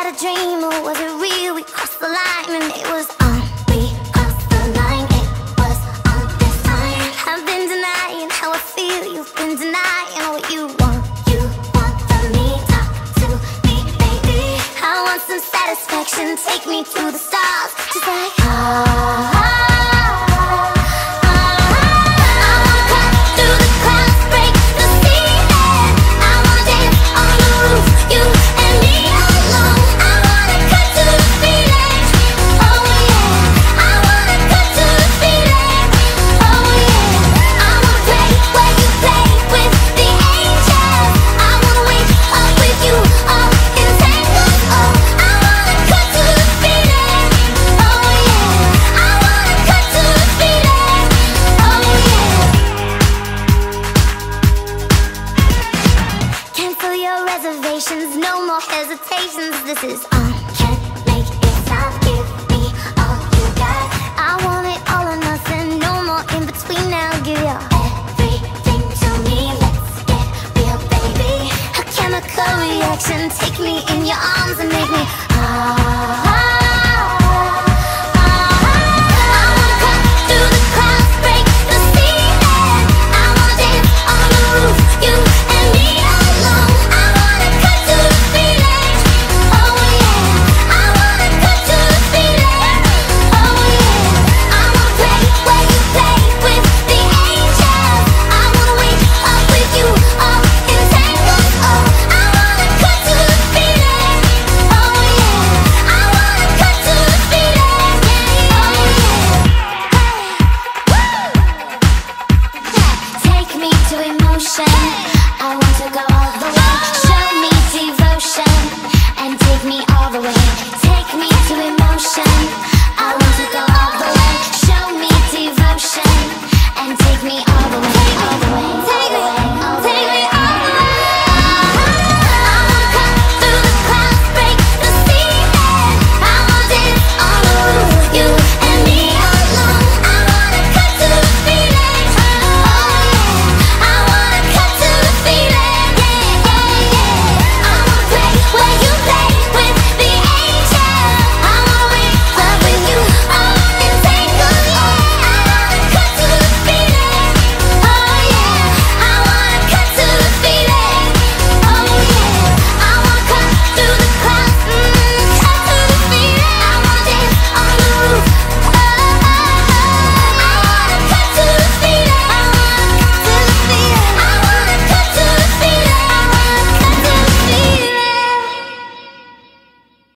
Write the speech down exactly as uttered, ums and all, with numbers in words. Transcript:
that a dream or was it real? We crossed the line and it was on. We crossed the line, it was on this time. I've been denying how I feel. You've been denying what you want. You want from me, talk to me, baby. I want some satisfaction. Take me to the stars, just like ah. Reservations, no more hesitations. This is on. Can't make it stop. Give me all you got. I want it all or nothing. No more in between now. Give your everything to me. Let's get real, baby. A chemical reaction. Take me in your arms and make me ah. Emotion.